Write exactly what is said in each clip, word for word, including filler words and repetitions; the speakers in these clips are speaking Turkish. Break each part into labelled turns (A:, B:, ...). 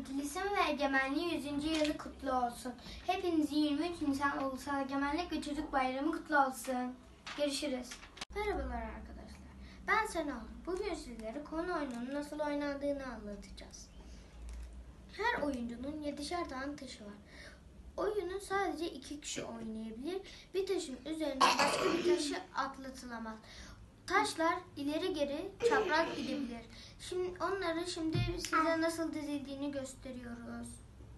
A: Antilisim ve Egemenliği yüzüncü yılı kutlu olsun. Hepinizin yirmi üç Nisan Ulusal Egemenlik ve Çocuk Bayramı kutlu olsun. Görüşürüz. Merhabalar arkadaşlar. Ben Sena. Bugün sizlere konu oyununun nasıl oynandığını anlatacağız. Her oyuncunun yedişer tane taşı var. Oyunu sadece iki kişi oynayabilir. Bir taşın üzerine başka bir taşı atlatılamaz. Taşlar ileri geri çapraz gidebilir. Şimdi onları şimdi size nasıl dizildiğini gösteriyoruz.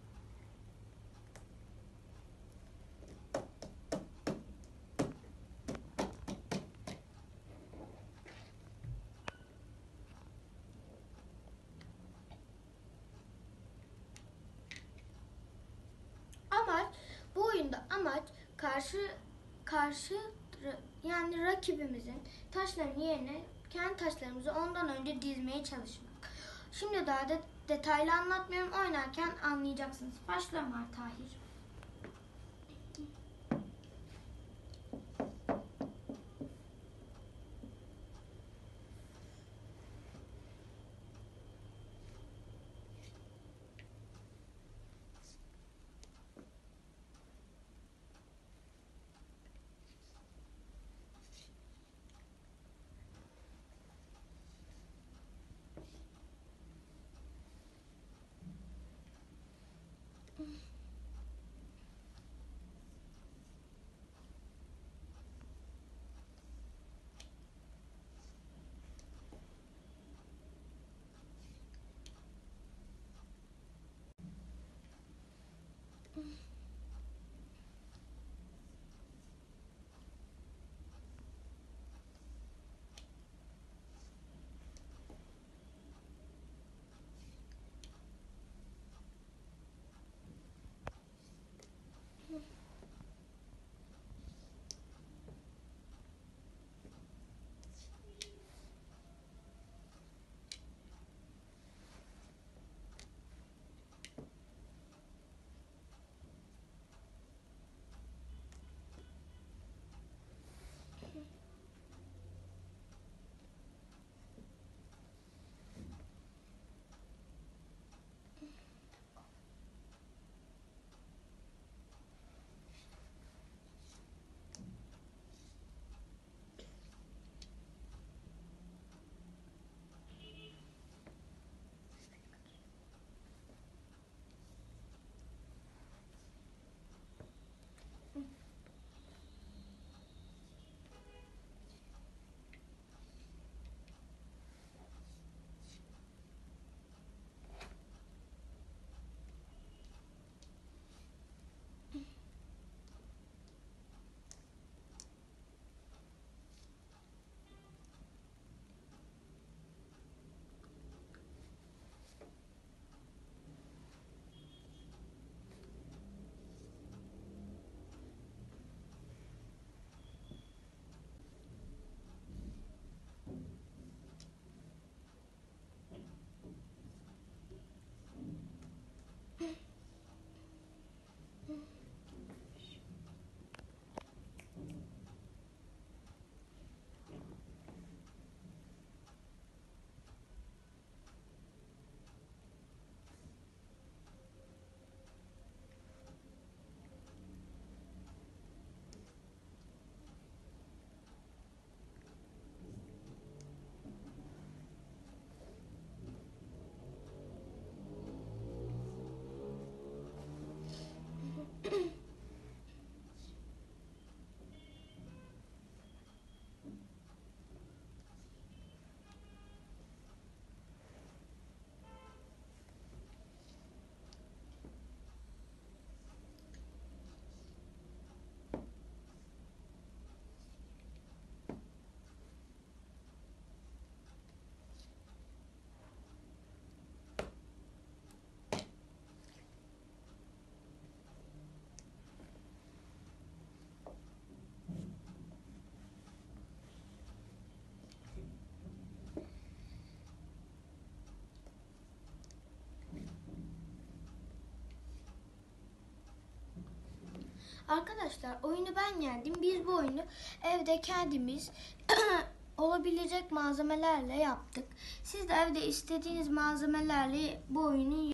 A: Amaç bu oyunda amaç karşı karşı yani rakibimizin taşların yerine kendi taşlarımızı ondan önce dizmeye çalışmak. Şimdi daha de, detaylı anlatmıyorum. Oynarken anlayacaksınız. Başlama Tahir. Arkadaşlar oyunu ben yendim. Biz bu oyunu evde kendimiz olabilecek malzemelerle yaptık. Siz de evde istediğiniz malzemelerle bu oyunu